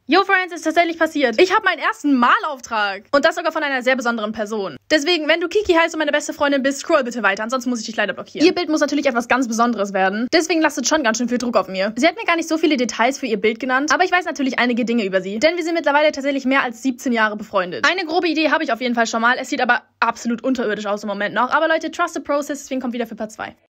Yo, Friends, ist tatsächlich passiert. Ich habe meinen ersten Malauftrag. Und das sogar von einer sehr besonderen Person. Deswegen, wenn du Kiki heißt und meine beste Freundin bist, scroll bitte weiter, ansonsten muss ich dich leider blockieren. Ihr Bild muss natürlich etwas ganz Besonderes werden. Deswegen lastet schon ganz schön viel Druck auf mir. Sie hat mir gar nicht so viele Details für ihr Bild genannt, aber ich weiß natürlich einige Dinge über sie. Denn wir sind mittlerweile tatsächlich mehr als 17 Jahre befreundet. Eine grobe Idee habe ich auf jeden Fall schon mal. Es sieht aber absolut unterirdisch aus im Moment noch. Aber Leute, trust the process, deswegen kommt wieder für Part 2.